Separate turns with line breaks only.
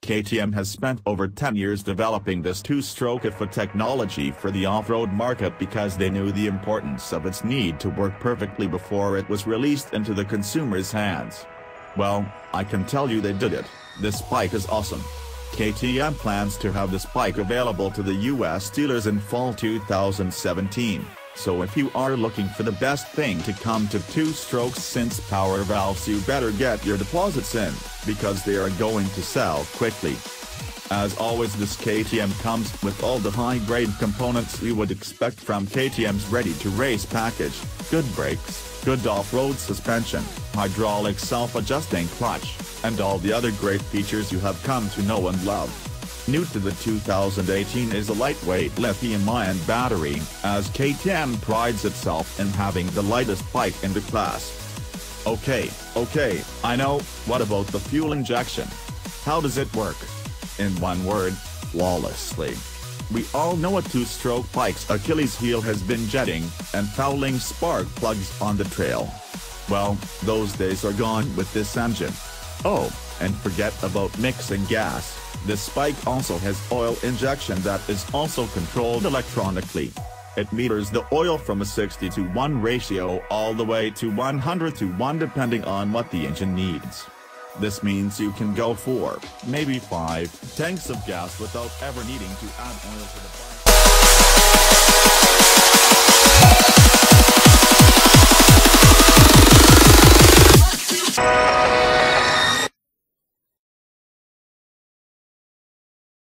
KTM has spent over 10 years developing this two-stroke IFA technology for the off-road market because they knew the importance of its need to work perfectly before it was released into the consumer's hands. Well, I can tell you they did it. This bike is awesome. KTM plans to have this bike available to the US dealers in fall 2017. So if you are looking for the best thing to come to two-strokes since power valves, you better get your deposits in, because they are going to sell quickly. As always, this KTM comes with all the high-grade components you would expect from KTM's ready-to-race package: good brakes, good off-road suspension, hydraulic self-adjusting clutch, and all the other great features you have come to know and love. New to the 2018 is a lightweight lithium-ion battery, as KTM prides itself in having the lightest bike in the class. Okay, I know, what about the fuel injection? How does it work? In one word, flawlessly. We all know a two-stroke bike's Achilles heel has been jetting and fouling spark plugs on the trail. Well, those days are gone with this engine. Oh, and forget about mixing gas. This bike also has oil injection that is also controlled electronically. It meters the oil from a 60:1 ratio all the way to 100:1 depending on what the engine needs. This means you can go 4, maybe 5, tanks of gas without ever needing to add oil to the bike.